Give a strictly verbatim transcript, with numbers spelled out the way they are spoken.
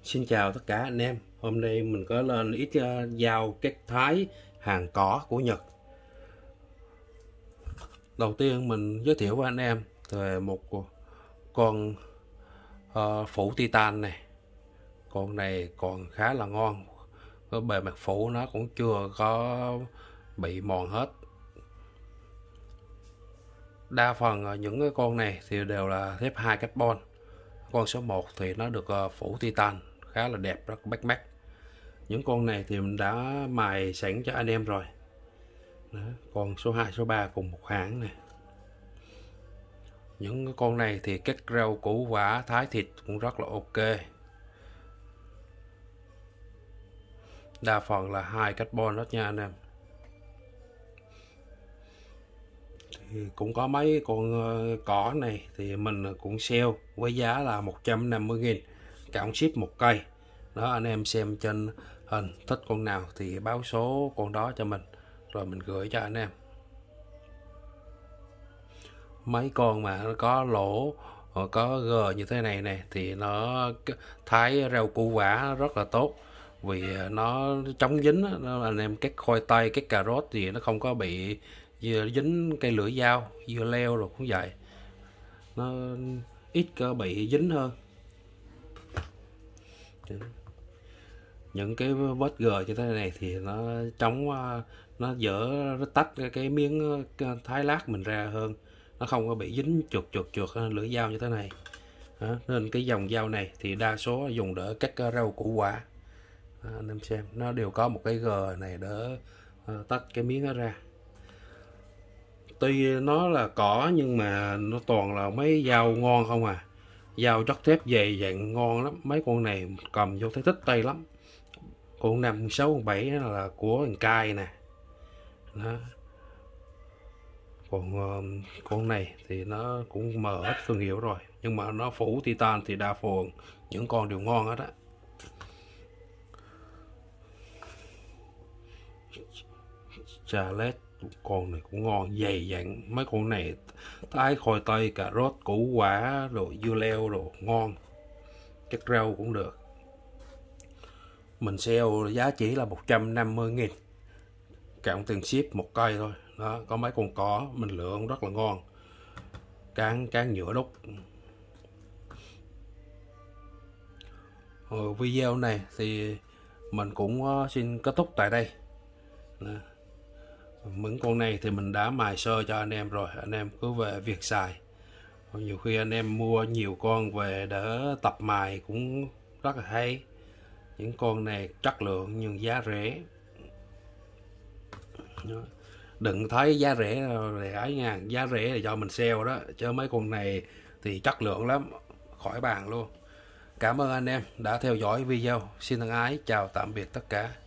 Xin chào tất cả anh em. Hôm nay mình có lên ít uh, dao kết thái hàng cỏ của Nhật. Đầu tiên mình giới thiệu với anh em về một con uh, phủ titan này. Con này còn khá là ngon. Cái bề mặt phủ nó cũng chưa có bị mòn hết. Đa phần những cái con này thì đều là thép hai carbon. Con số một thì nó được uh, phủ titan khá là đẹp, rất bắt mắt. Những con này thì mình đã mài sẵn cho anh em rồi. Đó, con số hai, số ba cùng một hãng này. Những con này thì cắt rau củ quả, thái thịt cũng rất là ok. Đa phần là hai carbon hết nha anh em. Thì cũng có mấy con cỏ này thì mình cũng sale với giá là một trăm năm mươi nghìn cộng ship một cây. Đó, anh em xem trên hình thích con nào thì báo số con đó cho mình rồi mình gửi cho anh em. Mấy con mà nó có lỗ có gờ như thế này này thì nó thái rau củ quả rất là tốt, vì nó chống dính. Nó anh em cắt khoai tây, cắt cà rốt thì nó không có bị dính cây lưỡi dao, dưa leo rồi cũng vậy, nó ít có bị dính hơn. Những cái vết gờ như thế này thì nó chống, nó dỡ, nó tách cái miếng thái lát mình ra hơn, nó không có bị dính chuột chuột chuột lưỡi dao như thế này. Đó, nên cái dòng dao này thì đa số dùng để cắt rau củ quả. Đó, anh em xem nó đều có một cái gờ này để tách cái miếng đó ra. Tuy nó là cỏ nhưng mà nó toàn là mấy dao ngon không à, dao chất thép dày dặn ngon lắm. Mấy con này cầm vô thấy thích tay lắm. Con năm sáu bảy là của thằng cai nè. Đó. Còn con này thì nó cũng mờ hết thương hiệu rồi, nhưng mà nó phủ titan thì đa phần những con đều ngon hết á. Charlotte con này cũng ngon, dày dặn. Mấy con này thái khoai tây, cà rốt, củ quả rồi dưa leo rồi ngon, cắt rau cũng được. Mình sale giá chỉ là một trăm năm mươi nghìn cộng tiền ship một cây thôi. Đó, có mấy con cỏ mình lựa rất là ngon, cán cán nhựa đúc. Ở video này thì mình cũng xin kết thúc tại đây. Đó. Những con này thì mình đã mài sơ cho anh em rồi, anh em cứ về việc xài. Nhiều khi anh em mua nhiều con về để tập mài cũng rất là hay. Những con này chất lượng nhưng giá rẻ. Đó. Đừng thấy giá rẻ là ấy nha, giá rẻ là do mình sale đó, chứ mấy con này thì chất lượng lắm, khỏi bàn luôn. Cảm ơn anh em đã theo dõi video. Xin thân ái chào tạm biệt tất cả.